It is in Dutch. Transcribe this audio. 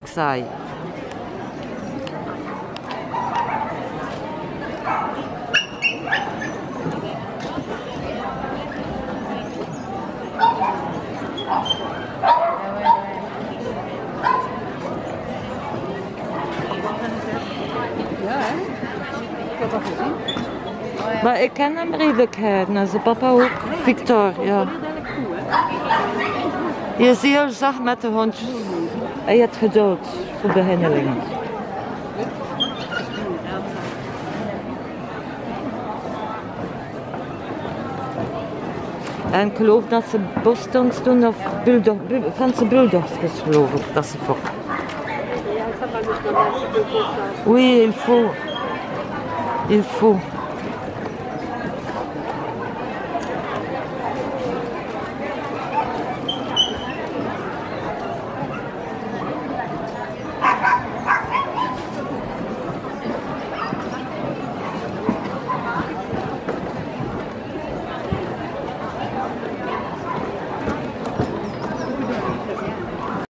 Saai. Ja, hè? Ik heb dat gezien. Maar ik ken hem redelijk, en zijn papa ook, Victor, ja. Dat is eigenlijk goed, hè? Je is heel zacht met de hondjes. Hij heeft geduld voor beginnelingen. En ik geloof dat ze Bostons doen of Franse bulldogs, geloof ik, dat ze fokken. Oui, il faut.